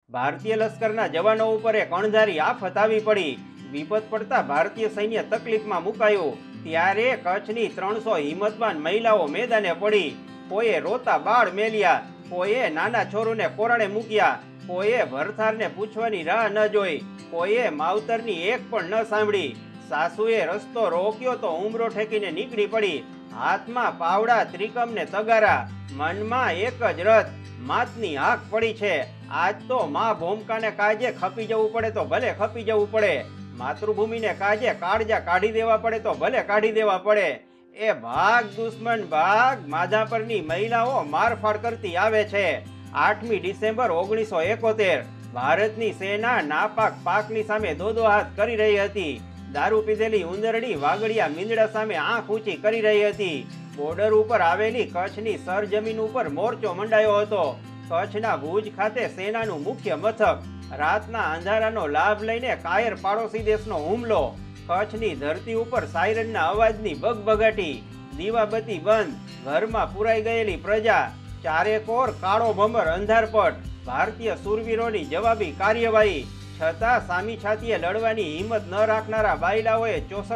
ભારતીય લશ્કરના જવાનો ઉપર એક અણધારી આફત આવી પડી। વિપત પડતા ભારતીય સૈન્ય તકલીફમાં મુકાયું। ત્યારે કચ્છની 300 હિંમતવાન મહિલાઓ મેદાને પડી। કોઈએ રોતા બાળ મેલ્યા, કોઈએ નાના છોરુને કોરાણે મૂક્યા, કોઈએ ભરથારને પૂછવાની રાહ ન જોઈ, કોઈએ માવતરની એક પણ ન સાંભળી। સાસુએ રસ્તો રોક્યો તો ઉમરો ઠેકીને નીકળી પડી। હાથમાં પાવડા, ત્રિકમ ને તગારા, મનમાં એક જ રથ, માતની હાક પડી છે। આજ તો મા ભૂમકાને કાજે ખપી જવું પડે તો ભલે ખપી જવું પડે, માતૃભૂમિને કાજે કાળજા કાઢી દેવા પડે તો ભલે કાઢી દેવા પડે। એ ભાગ દુશ્મન ભાગ, માધાપરની મહિલાઓ મારફાડ કરતી આવે છે। 8મી ડિસેમ્બર 1971 ભારતની સેના નાપાક પાકની સામે દોદો હાથ કરી રહી હતી। દારૂ પીધેલી ઉંદરડી વાગડિયા મીંદડા સામે આંખ ઊંચી કરી રહી હતી। બોર્ડર ઉપર આવેલી કચ્છની સરજમીન ઉપર મોરચો મંડાયો હતો। કચ્છના ભુજ ખાતે સેનાનું મુખ્ય મથક। રાતના અંધારાનો લાભ લઈને કાયર પાડોશી દેશનો હુમલો। કચ્છની ધરતી ઉપર સાયરનના અવાજની બગબગાટી, દીવાબત્તી બંધ, ઘરમાં પુરાઈ ગયેલી પ્રજા, ચારેકોર કાળો ભમર અંધારપટ, ભારતીય શૂરવીરોની જવાબી કાર્યવાહી। છતાં સામી છાતીએ લડવાની હિંમત ન રાખનારા બાયલાઓએ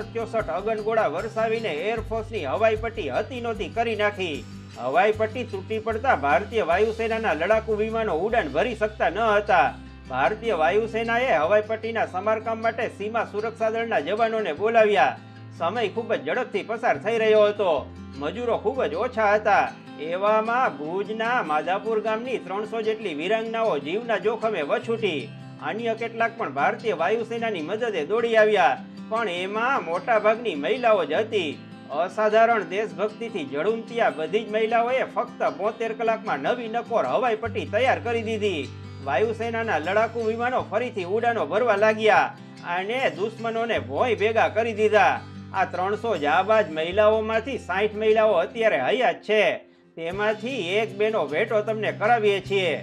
64 અગનગોળા વરસાવીને એરફોર્સની હવાઈ પટ્ટી હતી નહોતી કરી નાખી। હવાઈ પટ્ટી તૂટી પડતા ભારતીય વાયુસેનાના લડાકુ વિમાનો ઉડાન ભરી શકતા ન હતા। ભારતીય વાયુસેનાએ હવાઈ પટ્ટીના સમારકામ માટે સીમા સુરક્ષા દળના જવાનોને બોલાવ્યા। સમય ખૂબ જ ઝડપથી પસાર થઈ રહ્યો હતો, મજૂરો ખૂબ જ ઓછા હતા। એવામાં ભુજના માધાપુર ગામની 300 જેટલી વીરાંગનાઓ જીવના જોખમે વછૂટી। અન્ય કેટલાક પણ ભારતીય વાયુસેનાની મદદે દોડી આવ્યા, પણ એમાં મોટા ભાગની મહિલાઓ જ હતી। અસાધારણ દેશભક્તિથી ઝળુમતી આ બધી જ મહિલાઓએ ફક્ત 72 કલાકમાં નવી નકોર હવાઈ પટ્ટી તૈયાર કરી દીધી। વાયુસેનાના લડાકુ વિમાનો ફરીથી ઉડાનો ભરવા લાગ્યા અને દુશ્મનોને ભોંય ભેગા કરી દીધા। આ 300 જાબાજ મહિલાઓમાંથી 60 મહિલાઓ અત્યારે હયાત છે। તેમાંથી એક બેનો ભેટો તમને કરાવીએ છીએ।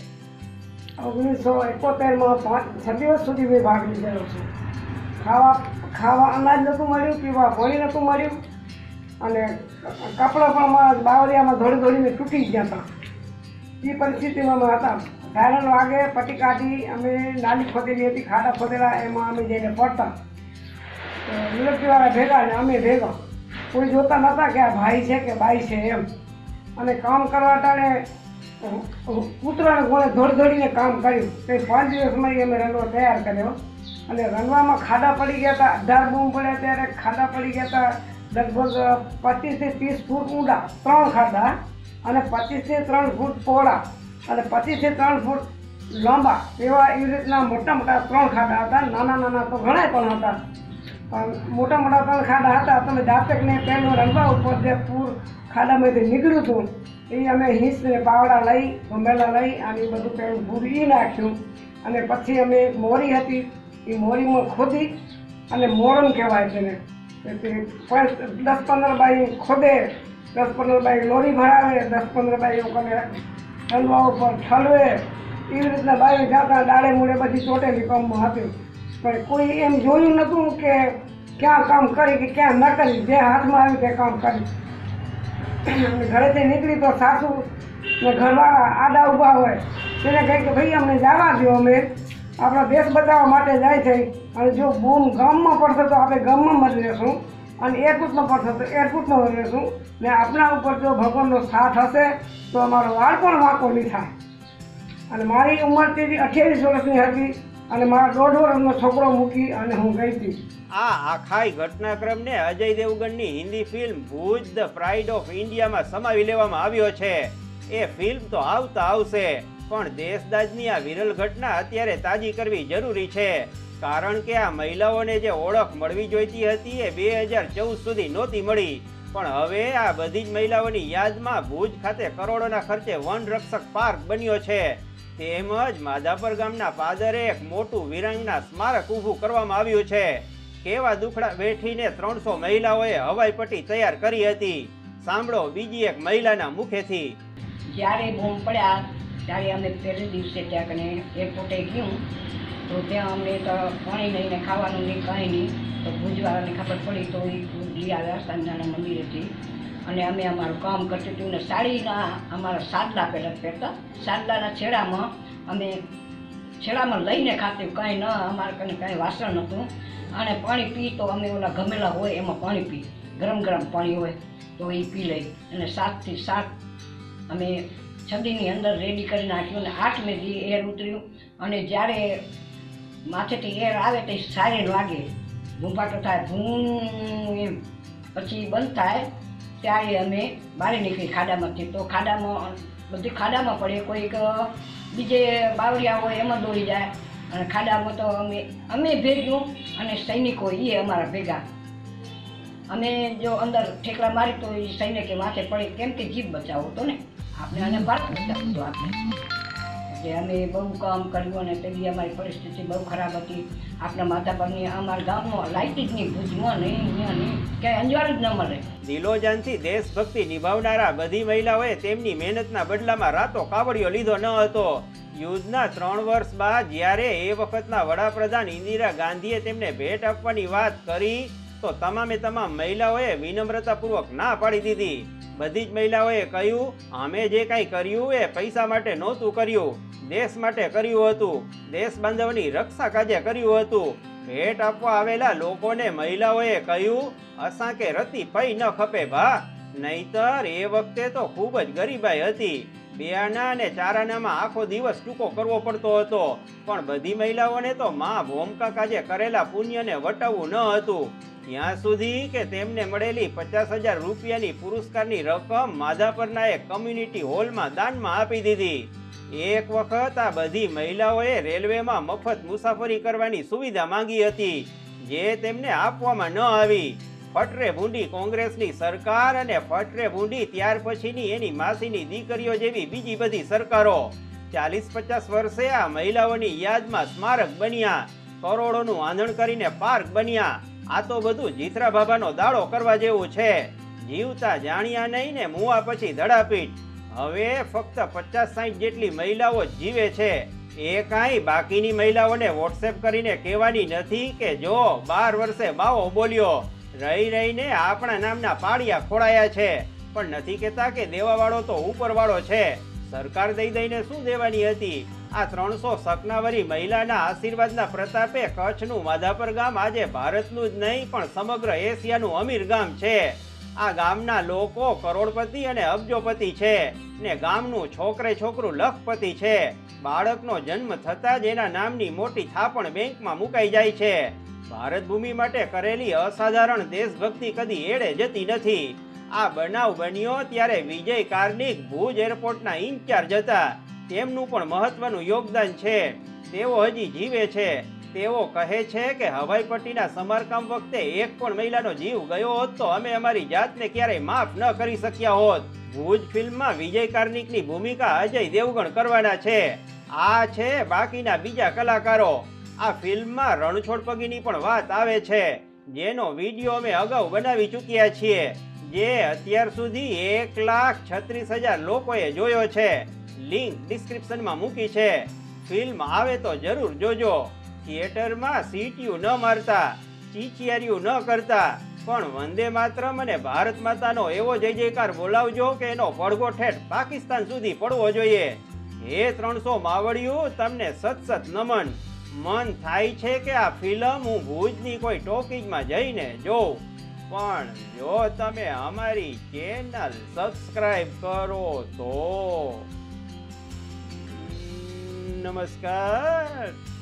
1971માં 6 દિવસ સુધી મેં ભાગ લીધેલો છે। ખાવા અનાજ નહોતું મળ્યું, પીવા પાણી નહોતું મળ્યું, અને કપડાં પણ બાવરિયામાં દોડીને તૂટી ગયા હતા। એ પરિસ્થિતિમાં અમે હતા। ધારણ વાગે પટ્ટી કાઢી અમે નાલી ખોદેલી હતી, ખાડા ખોદેલા, એમાં અમે જઈને પડતા। મિલિટરીવાળા ભેગા ને અમે ભેગા, કોઈ જોતા નહોતા કે આ ભાઈ છે કે બાઈ છે એમ। અને કામ કરવા ટાણે કૂતરાને ગોળે દોડીને કામ કર્યું। તે 5 દિવસમાં અમે રનવા તૈયાર કર્યો, અને રનવામાં ખાડા પડી ગયા હતા। 18 બૂમ પડ્યા ત્યારે ખાડા પડી ગયા હતા, લગભગ 25 થી 30 ફૂટ ઊંડા 3 ખાડા, અને 25 થી 3 ફૂટ પહોળા, અને 25 થી 3 ફૂટ લાંબા, એવા એવી રીતના મોટા 3 ખાડા હતા। નાના તો ઘણા પણ હતા, પણ મોટા 3 ખાડા હતા। તમે જાતકને પહેલું રનવા ઉપર જે પૂર ખાડામાંથી નીકળ્યું હતું, એ અમે હિંસને પાવડા લઈ, ગંભેલા લઈ, અને એ બધું પહેલું ભૂરી નાખ્યું। અને પછી અમે એક મોરી હતી, એ મોરીમાં ખોદી, અને મોરમ કહેવાય તેને, 10-15 બાઈ ખોદે, 10-15 બાઈ લોરી ભરાવે, 10-15 બાઈ કરે રનવા ઉપર ઠલવે। એવી રીતના બાઈ જાતા ડાળે મૂળે બધી ચોટેલી કામમાં હતી, પણ કોઈ એમ જોયું નહોતું કે ક્યાં કામ કરી કે ક્યાં ન કરી, જે હાથમાં આવ્યું તે કામ કરી। ઘરેથી નીકળી તો સાસુ ને ઘરવાળા આડા ઊભા હોય, તેને કહે કે ભાઈ અમને જવા દો, અમે આપણા દેશ બચાવવા માટે જાય છે, અને જો બૂમ ગામમાં પડશે તો આપણે ગામમાં જ રહેશું, અને એરપોર્ટમાં પડશે તો એરપોર્ટમાં રહેશું, ને આપણા ઉપર જો ભગવાનનો સાથ હશે તો અમારો વાળ પણ વાંકો નહીં થાય। અને મારી ઉંમર તેથી 28 વર્ષની હતી, અને મારા 1.5 વર્ષનો છોકરો મૂકી અને હું ગઈ હતી। આ આખાઈ ઘટનાક્રમને અજય દેવગનની Hindi film Bhuj the pride of ઇન્ડિયામાં સમાવી લેવામાં આવ્યો છે। એ ફિલ્મ તો આવતા આવશે, પણ દેશદાજની આ વિરલ ઘટના અત્યારે તાજી કરવી જરૂરી છે, કારણ કે આ મહિલાઓને જે ઓળખ મળવી જોઈતી હતી એ 2014 સુધી નહોતી મળી। પણ હવે આ બધી જ મહિલાઓની યાદમાં ભુજ ખાતે કરોડોના ખર્ચે વન રક્ષક પાર્ક બન્યો છે। તેમજ માધાપર ગામના પાદરે એક મોટું વીરાંગના સ્મારક ઊભું કરવામાં આવ્યું છે। કેવા દુખડા વેઠીને 300 મહિલાઓએ હવાઈ પટ્ટી તૈયાર કરી હતી। સાંભળો બીજી એક મહિલાના મુખેથી। જ્યારે બોમ્બ પડ્યા ત્યારે અમે પહેલે દિવસે ત્યાં કને એરપોર્ટે ગયું, તો ત્યાં અમને તો પાણી નહીં ને ખાવાનું નહીં, કાંઈ નહીં। તો ભુજવાળાને ખબર પડી તો એ લઈ આવ્યા સંજાણા મંદિરેથી, અને અમે અમારું કામ કરતી હતું ને સાડીના અમારા સાદલા પહેલાં પહેરતા, સાદલાના છેડામાં અમે છેડામાં લઈને ખાતી, કાંઈ ન અમારે કને કાંઈ વાસણ નહોતું. અને પાણી પી તો અમે ઓલા ગમેલા હોય એમાં પાણી પી, ગરમ ગરમ પાણી હોય તો એ પી લઈ. અને 7 થી 7 અમે છબીની અંદર રેડી કરી નાખ્યું અને 8મે દી એર ઉતર્યું. અને જ્યારે માથેથી એર આવે તો સાયરન વાગે, ભૂંપાટો થાય, ભૂં એમ. પછી બંધ થાય ત્યારે અમે બહાર નીકળી ખાડામાંથી. તો ખાડામાં બધી ખાડામાં પડે, કોઈક બીજે બાવળિયા હોય એમાં દોડી જાય. અને ખાડામાં તો અમે ભેગ્યું અને સૈનિકો એ અમારા ભેગા. અમે જો અંદર ઠેકડા મારી તો એ સૈનિકે માથે પડે, કેમ કે જીવ બચાવો હતો ને આપણે, અને ભારત બચાવવું હતું આપણે. એટલે અમે બહુ કામ કર્યું અને તેની અમારી પરિસ્થિતિ બહુ ખરાબ હતી. આપણા માધાપરની અમારા ગામમાં લાઇટ જ નહીં, ભુજમાં નહીં, અહીંયા નહીં, ક્યાંય અંજવાળ જ ન મળે. દિલોજાનથી દેશભક્તિ નિભાવનારા બધી મહિલાઓએ તેમની મહેનતના બદલામાં રાતો કાવડિયો લીધો ન હતો. યુદ્ધના 3 વર્ષ બાદ જ્યારે એ વખતના વડાપ્રધાન ઇન્દિરા ગાંધીએ તેમને ભેટ આપવાની વાત કરી તો તમામે તમામ મહિલાઓએ વિનમ્રતાપૂર્વક ના પાડી દીધી. બધી જ મહિલાઓએ કહ્યું, અમે જે કાંઈ કર્યું એ પૈસા માટે નહોતું કર્યું, દેશ માટે કર્યું હતું, દેશ બાંધવની રક્ષા કાજે કર્યું હતું. ભેટ આપવા આવેલા લોકોને મહિલાઓએ કહ્યું, અસાંકે રતી પૈ ન ખપે ભા, નહીતર એ વખતે તો ખૂબ જ ગરીબાઈ હતી. 2 આના અને 4 આનામાં આખો દિવસ ટૂંકો કરવો પડતો હતો. પણ બધી મહિલાઓને તો મા ભોમકા કાજે કરેલા પુણ્યને વટાવવું ન હતું. ત્યાં સુધી કે તેમને મળેલી 50,000 રૂપિયાની પુરસ્કારની રકમ માધાપરના એક કમ્યુનિટી હોલમાં દાનમાં આપી દીધી. એક વખત આ બધી મહિલાઓએ રેલવેમાં મફત મુસાફરી કરવાની સુવિધા માંગી હતી, જે તેમને આપવામાં ન આવી. ફટરે ભૂંડી કોંગ્રેસની સરકાર અને ફટરે ભૂંડી ત્યાર પછીની એની માસીની દીકરીઓ જેવી બીજી બધી સરકારો 40-50 વર્ષે આ મહિલાઓની યાદમાં સ્મારક બન્યા, કરોડોનું આંધણ કરીને પાર્ક બન્યા. આ તો બધું જીથરા બાબાનો દાડો કરવા જેવું છે. જીવતા જાણ્યા નહીં ને મુવા પછી ધડાપીટ. હવે ફક્ત 50-60 જેટલી મહિલાઓ જીવે છે. એ કાંઈ બાકીની મહિલાઓને વોટ્સએપ કરીને કહેવાની નથી કે જો 12 વર્ષે બાવો બોલ્યો, રહી રહીને આપણા નામના પાડિયા ખોડાયા છે. પણ નથી કહેતા કે દેવાવાળો તો ઉપરવાળો છે. સરકાર દઈ દઈને શું દેવાની હતી? આ 300 સકનાવરી મહિલાના આશીર્વાદના પ્રતાપે કચ્છનું માધાપર ગામ આજે ભારતનું જ નહીં પણ સમગ્ર એશિયાનું અમીર ગામ છે. આ ગામના લોકો કરોડપતિ અને અબજોપતિ છે ને ગામનું છોકરું લખપતિ છે. બાળકનો જન્મ થતાં જ એના નામની મોટી થાપણ બેંકમાં મુકાઈ જાય છે. ભારત ભૂમિ માટે કરેલી અસાધારણ દેશભક્તિ કદી એળે જતી નથી. આ બનાવ બન્યો ત્યારે વિજય કાર્નિક ભુજ એરપોર્ટના ઇન્ચાર્જ હતા. તેમનું પણ મહત્વનું યોગદાન છે. તેઓ હજી જીવે છે. તેઓ કહે છે કે હવાઈ પટ્ટીના સમારકામ વખતે એક પણ મહિલાનો જીવ ગયો હોત તો અમે અમારી જાતને ક્યારેય માફ ન કરી શક્યા હોત. ભુજ ફિલ્મમાં વિજય કાર્નિકની ભૂમિકા અજય દેવગણ કરવાના છે. આ છે બાકીના બીજા કલાકારો. આ ફિલ્મમાં રણછોડ પગીની પણ વાત આવે છે, જેનો વિડીયો અમે અગાઉ બનાવી ચૂક્યા છીએ, જે અત્યાર સુધી 1,36,000 લોકોએ જોયો છે. લિંક ડિસ્ક્રિપ્શનમાં મૂકી છે. ફિલ્મ આવે તો જરૂર જોજો. થિયેટરમાં સીટીયું ન મારતા, ચીચિયારીયું ન કરતા, પણ વંદે માતરમ અને ભારત માતાનો એવો જય જયકાર બોલાવજો કે એનો પડઘો ઠેઠ પાકિસ્તાન સુધી પડવો જોઈએ. હે 300 માવડિયું, તમને સત નમન. મન થાય છે કે આ ફિલ્મ હું ભુજની કોઈ ટોકીજમાં જઈને જોઉં, પણ જો તમે અમારી ચેનલ સબસ્ક્રાઇબ કરો તો. નમસ્કાર.